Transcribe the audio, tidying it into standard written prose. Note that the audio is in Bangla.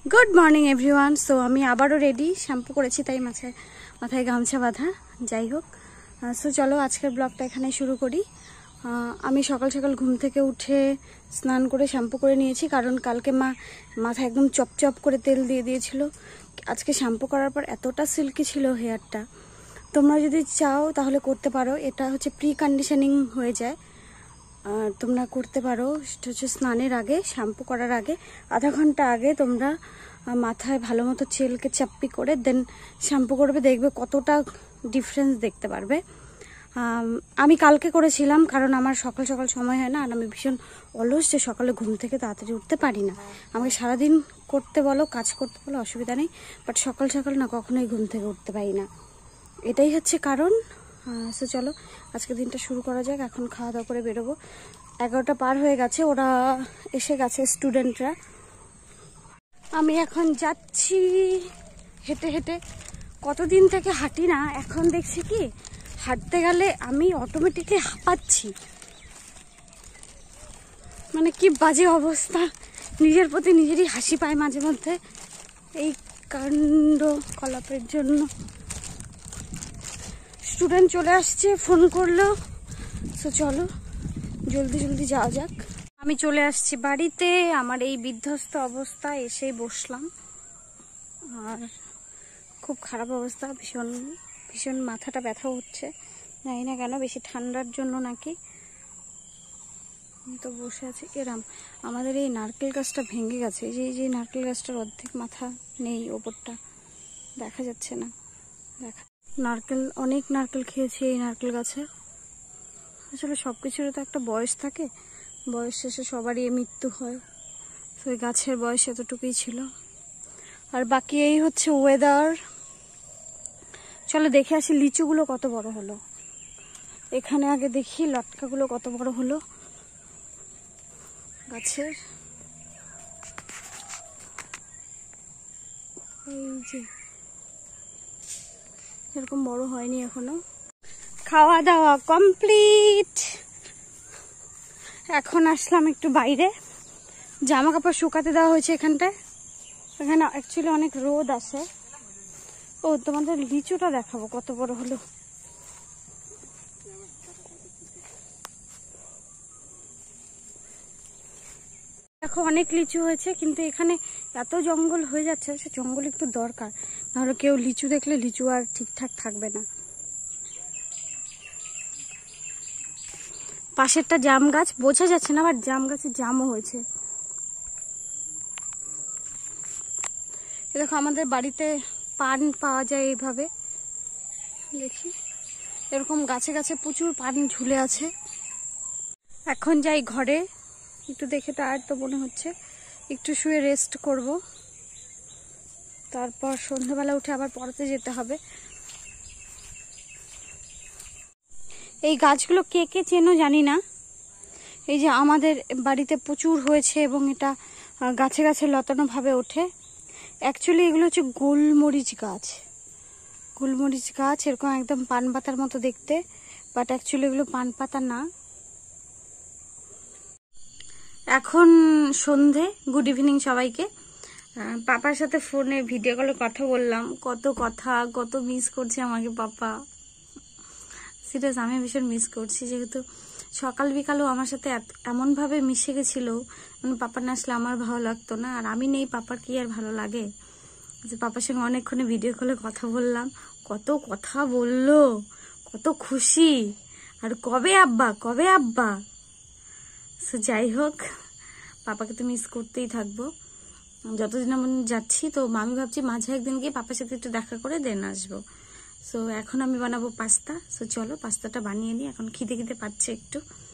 Good morning everyone. सो আমি আবারও রেডি, শ্যাম্পু করেছি তাই মাথায় গামছা বাঁধা। যাই হোক, সো চলো আজকের ব্লগটা এখানে শুরু করি। আমি সকাল সকাল ঘুম থেকে উঠে স্নান করে শ্যাম্পু করে নিয়েছি, কারণ কালকে মা মাথায় একদম চপচপ করে তেল দিয়ে দিয়েছিল। আজকে শ্যাম্পু করার পর এতটা সিল্কি ছিল হেয়ারটা, তোমরা যদি চাও তাহলে করতে পারো। এটা হচ্ছে প্রি কন্ডিশনিং হয়ে যায়, তোমরা করতে পারো। সেটা হচ্ছে স্নানের আগে, শ্যাম্পু করার আগে আধা ঘন্টা আগে তোমরা মাথায় ভালো মতো চেলকে চাপ্পি করে দেন শ্যাম্পু করবে, দেখবে কতটা ডিফারেন্স দেখতে পারবে। আমি কালকে করেছিলাম, কারণ আমার সকাল সকাল সময় হয় না, আর আমি ভীষণ অলস যে সকালে ঘুম থেকে তাড়াতাড়ি উঠতে পারি না। আমাকে সারাদিন করতে বলো, কাজ করতে বলো, অসুবিধা নেই, বাট সকাল সকাল না কখনোই ঘুম থেকে উঠতে পারি না, এটাই হচ্ছে কারণ। সো চলো আজকে দিনটা শুরু করা যাক। এখন খাওয়া দাওয়া করে বেরোবো। 11টা পার হয়ে গেছে, ওরা এসে গেছে স্টুডেন্টরা। আমি এখন যাচ্ছি হেঁটে হেঁটে। কতদিন থেকে হাঁটি না, এখন দেখছি কি হাঁটতে গেলে আমি অটোমেটিকলি হাঁপাচ্ছি। মানে কি বাজে অবস্থা, নিজের প্রতি নিজেরই হাসি পায় মাঝে মধ্যে এই কাণ্ড কলাপের জন্য। স্টুডেন্ট চলে আসছে, ফোন করলো। সো চলো জলদি জলদি যাওয়া যাক। আমি চলে আসছি বাড়িতে। আমার এই বিধ্বস্ত অবস্থা, এসেই বসলাম, আর খুব খারাপ অবস্থা, ভীষণ ভীষণ মাথাটা ব্যথা হচ্ছে, জানি না কেন, বেশি ঠান্ডার জন্য নাকি। তো বসে আছি এরাম। আমাদের এই নারকেল গাছটা ভেঙে গেছে, এই যে নারকেল গাছটার অর্ধেক মাথা নেই, ওপরটা দেখা যাচ্ছে না। অনেক নারকেল খেয়েছি এই নারকেল গাছে। আসলে সব কিছুরও তো একটা বয়স থাকে, বয়স শেষে সবারই মৃত্যু হয়। তো এই গাছের বয়স এতটুকুই ছিল। আর বাকি এই হচ্ছে ওয়েদার। চলো দেখে আসি লিচুগুলো কত বড় হলো। এখানে আগে দেখি লটকাগুলো কত বড় হলো গাছের। এই যে এরকম বড় হয়নি এখনো। খাওয়া দাওয়া কমপ্লিট। এখন আসলাম একটু বাইরে, জামা কাপড় শুকাতে দেওয়া হয়েছে এখানটায়। এখানে অ্যাকচুয়ালি অনেক রোদ আসে। ও তোমাদের লিচুটা দেখাবো কত বড় হলো। দেখো অনেক লিচু হয়েছে, কিন্তু এখানে এত জঙ্গল হয়ে যাচ্ছে, সে জঙ্গল একটু দরকার, নাহলে কেউ লিচু দেখলে লিচু আর ঠিকঠাক থাকবে না। পাশেরটা জাম গাছ, বোঝা যাচ্ছে না, বাট জাম গাছে জামও হয়েছে। দেখো আমাদের বাড়িতে পান পাওয়া যায় এইভাবে, দেখি এরকম গাছে গাছে প্রচুর পান ঝুলে আছে। এখন যাই ঘরে, একটু দেখে টায়ার্ড তো মনে হচ্ছে, একটু শুয়ে রেস্ট করব, তারপর সন্ধ্যাবেলা উঠে আবার পড়াতে যেতে হবে। এই গাছগুলো কে কে চেনো জানি না, এই যে আমাদের বাড়িতে প্রচুর হয়েছে এবং এটা গাছে গাছে লতানো ভাবে ওঠে। অ্যাকচুয়ালি এগুলো হচ্ছে গোলমরিচ গাছ। গোলমরিচ গাছ এরকম একদম পান পাতার মতো দেখতে, বাট অ্যাকচুয়ালি এগুলো পান পাতা না। এখন সন্ধে। গুড ইভিনিং সবাইকে। পাপার সাথে ফোনে ভিডিও কলে কথা বললাম, কত মিস করছে আমাকে পাপা। সিরিয়াস আমি ভীষণ মিস করছি, যেহেতু সকাল বিকালও আমার সাথে এমনভাবে মিশে গেছিল, মানে পাপা না আসলে আমার ভালো লাগতো না, আর আমি নেই পাপার কি আর ভালো লাগে। যে পাপার সঙ্গে অনেকক্ষণে ভিডিও কলে কথা বললাম, কত কথা বললো, কত খুশি, আর কবে আব্বা। সো যাই হোক, পাপাকে তো মিস করতেই থাকবো যতদিন আমি যাচ্ছি। তো আমি ভাবছি মাঝে একদিন গিয়ে পাপার সাথে একটু দেখা করে দেন আসবো। সো এখন আমি বানাবো পাস্তা। সো চলো পাস্তাটা বানিয়ে নিই, এখন খিদে পাচ্ছে একটু।